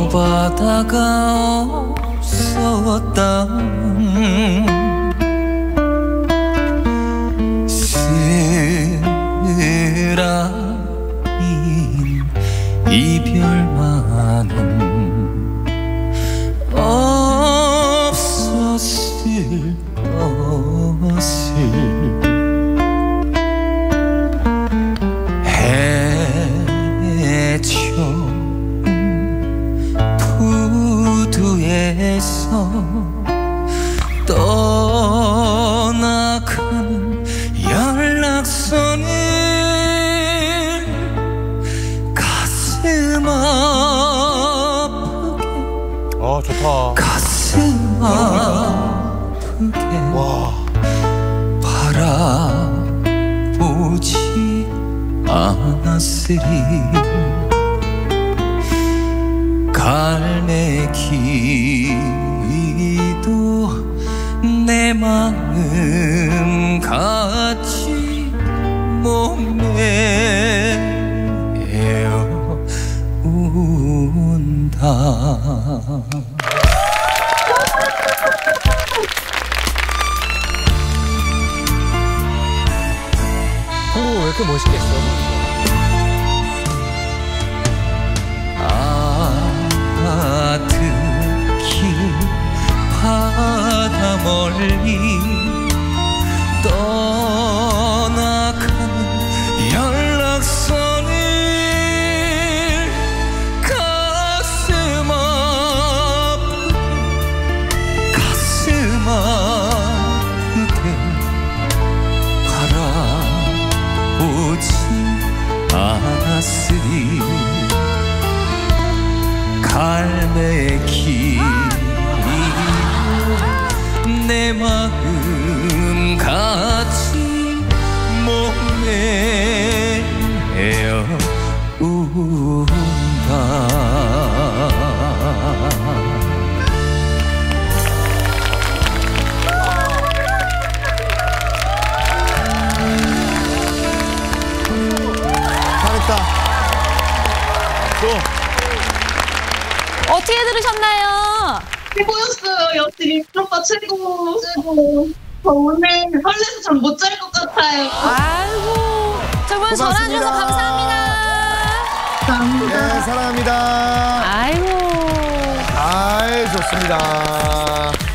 바다가 없었다. 쓰라린 이별만은 없었을 것을 해처음 부두에서 떠나가는 연락선을 가슴 아프게 좋다. 가슴 아프게 와. 바라보지 않았으리. 갈매기도 내 마음 같이 목매어 운다. 한국어 왜 이렇게 멋있겠어? 아득히 바다 멀리 떠나가는 연락선을 가슴 아프게 가슴 아프게 바라보지 않았으리. 갈매기 내 마음 같이 목매어 운다. 잘했다. 또. 어떻게 들으셨나요? 최고였어요. 역시 림프 오빠 최고. 저 오늘 설레서 잠 못 잘 것 같아요. 아이고, 저분 전화주셔서 감사합니다. 감사합니다. 네, 사랑합니다. 아이고. 아이, 좋습니다.